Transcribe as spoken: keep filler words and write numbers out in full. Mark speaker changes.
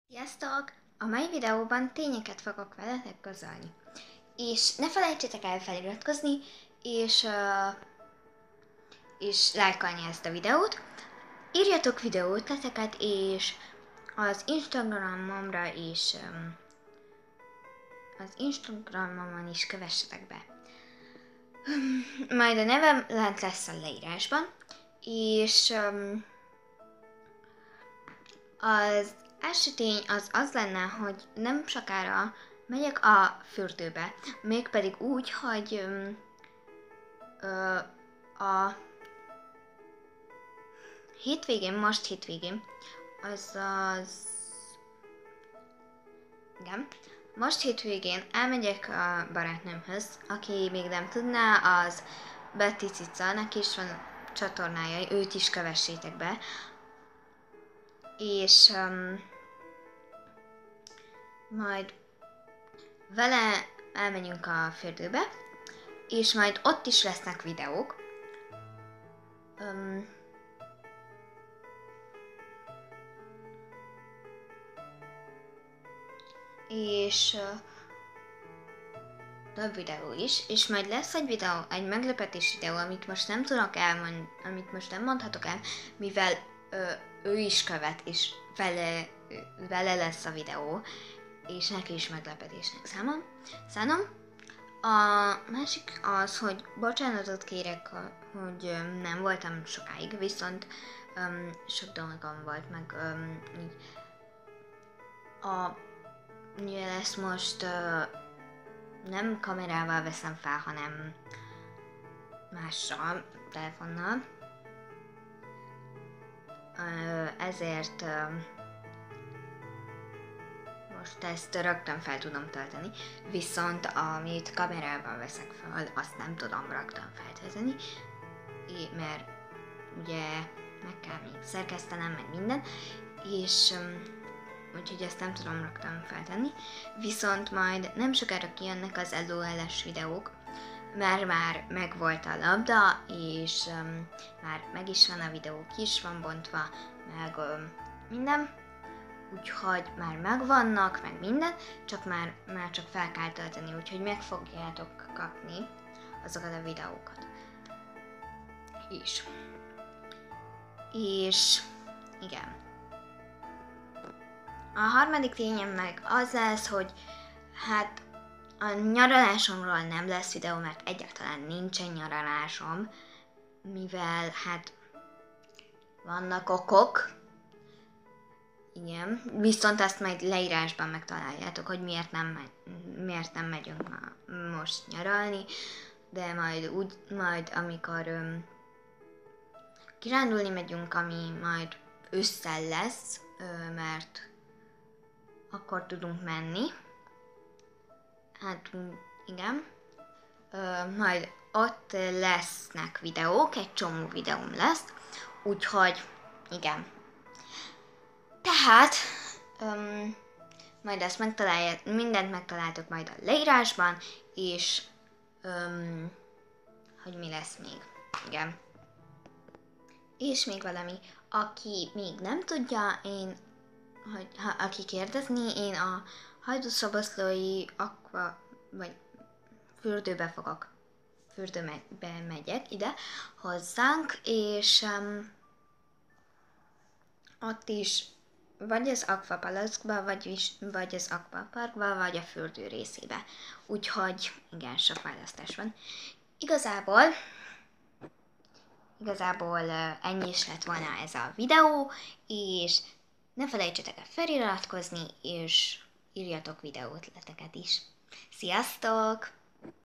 Speaker 1: Sziasztok! A mai videóban tényeket fogok veletek közölni. És ne felejtsétek el feliratkozni, és, uh, és lájkolni ezt a videót. Írjatok videó ötleteket, és az Instagramomra is um, az Instagramomon is kövessetek be. Majd a nevem lent lesz a leírásban, és um, az első tény az az lenne, hogy nem sokára megyek a fürdőbe, mégpedig úgy, hogy öm, ö, a hétvégén, most hétvégén, azaz, igen, most hétvégén elmegyek a barátnőmhöz, aki még nem tudná, az Betty Cica, neki is van csatornája, őt is kövessétek be, és um, majd vele elmegyünk a fürdőbe, és majd ott is lesznek videók. Um, és uh, több videó is, és majd lesz egy videó, egy meglepetés videó, amit most nem tudok elmondani, amit most nem mondhatok el, mivel uh, ő is követ, és vele, vele lesz a videó, és neki is meglepetésnek számom. Szánom. A másik az, hogy bocsánatot kérek, hogy nem voltam sokáig, viszont um, sok dolgom volt, meg um, így a ugye ezt most uh, nem kamerával veszem fel, hanem mással, telefonnal. Uh, ezért uh, most ezt rögtön fel tudom tölteni, viszont amit kamerával veszek fel, azt nem tudom rögtön feltölteni, mert ugye meg kell még szerkesztenem, meg minden, és um, úgyhogy ezt nem tudom rögtön feltenni, viszont majd nem sokára kijönnek az LOL-es videók, mert már megvolt a labda, és um, már meg is van a videó, ki is van bontva, meg um, minden, úgyhogy már megvannak, meg minden, csak már, már csak fel kell tölteni, úgyhogy meg fogjátok kapni azokat a videókat. És, és igen. A harmadik tényem meg az lesz, hogy hát a nyaralásomról nem lesz videó, mert egyáltalán nincsen nyaralásom, mivel hát vannak okok, igen, viszont ezt majd leírásban megtaláljátok, hogy miért nem, megy, miért nem megyünk ma, most nyaralni, de majd úgy, majd amikor öm, kirándulni megyünk, ami majd ősszel lesz, ö, mert akkor tudunk menni. Hát igen. Ö, majd ott lesznek videók, egy csomó videóm lesz, úgyhogy igen. Tehát öm, majd ezt megtaláljátok, mindent megtaláltok majd a leírásban, és öm, hogy mi lesz még. Igen. És még valami, aki még nem tudja, én hogy ha, aki kérdezni, én a Hajdúszoboszlói akva, vagy fürdőbe fogok, fürdőbe megyek ide hozzánk, és um, ott is vagy az akvapalackba, vagy, vagy az akvaparkba, vagy a fürdő részébe. Úgyhogy igen, sok választás van. Igazából Igazából uh, ennyi is lett volna ez a videó, és ne felejtsetek el feliratkozni, és írjatok videótleteket is. Sziasztok!